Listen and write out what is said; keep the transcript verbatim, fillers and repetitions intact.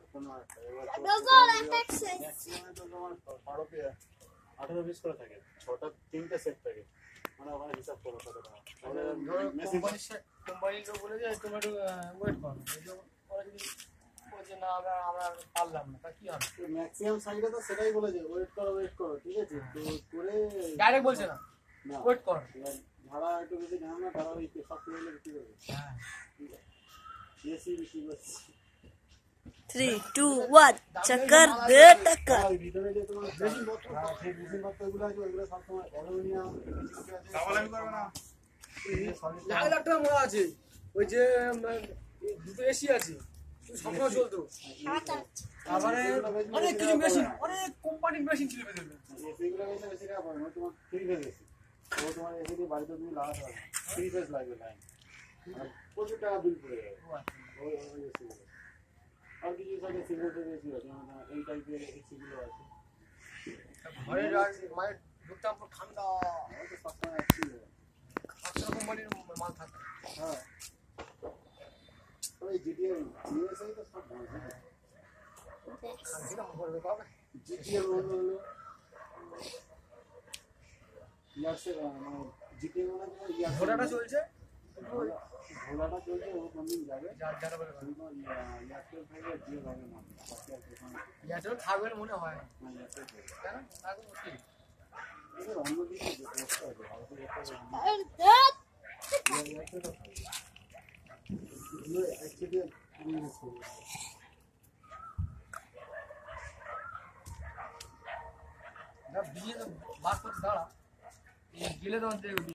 আঠারো পিস করে থাকে, ছটা তিনটে সেট থাকে, মানে ওখানে হিসাব করো কত টাকা। কোম্পানির লোক বলে যে তুমি একটু ওয়েট করো, না আমরা আমরা পারলাম না, তা কি হবে? ম্যাক্সিমাম সাইডে তো সেটাই বলেছে, ওয়েট করো ওয়েট করো, ঠিক আছে? তো করে ডাইরেক্ট বলছে না ওয়েট করো, ভাড়া একটু বেশি জানো না, তারা ওই সব কিনে বিক্রি করবে। হ্যাঁ বেশি বিক্রি করছে। three two one চাকার দে টাকা। ভিতরে যে তোমার বেশি বড় সেই বেশি বড়গুলো আছে ওগুলো সব সময় অ্যালুমিনিয়াম সাবালামি করবে না। লাখ লাখ টাকা মোড়া আছে, ওই যে দুটো এসি আছে সবসময় চলতো, তারপরে অনেক কিছু মেশিন, অনেক কোম্পানির মেশিন ছিল ভেতরে। এসিগুলো বেশি বেশি টাকা পড়ে, মানে তোমার থ্রি ফেজ এসি, তো তোমার এসি দিয়ে বাড়িতে তুমি লাগাতে পারবে, থ্রি ফেজ লাগবে লাইন, আর প্রচুর টাকা বিল পড়ে যাবে ওই ওই এসিগুলো। আর কিছু সাথে সিঙ্গেল ফেজ এসি আছে, মানে এই টাইপের এসিগুলো আছে। ঘরে মানে ঢুকতাম পুরো ঠান্ডা, হয়তো সবসময় আসছি আটশো কোম্পানির মাল থাকে। হ্যাঁ ওই জিটিএর জিএসআই তো সব ভালো আছে, জিটিএর হলো ইয়ারসে, মানে জিটিএর মানে ইয়ার ঘোড়াটা চলছে, ঘোড়াটা চলছে, ও কোনদিন যাবে যার যার বলে ইয়ারসেল থেকে জিও হবে না, ইয়ারসেল থাকবে মনে হয় না, ইয়ারসেল কেন থাকবে মুশকিল। এদের অন্যদিকে যে ব্যবস্থা আছে ভারতের একটা ইয়ারসেল তো থাকে এগুলো অ্যাকচুয়ালি ইউজ করবে। বিয়ে তো বাস করতে দাঁড়া গেলে তখন দেখবি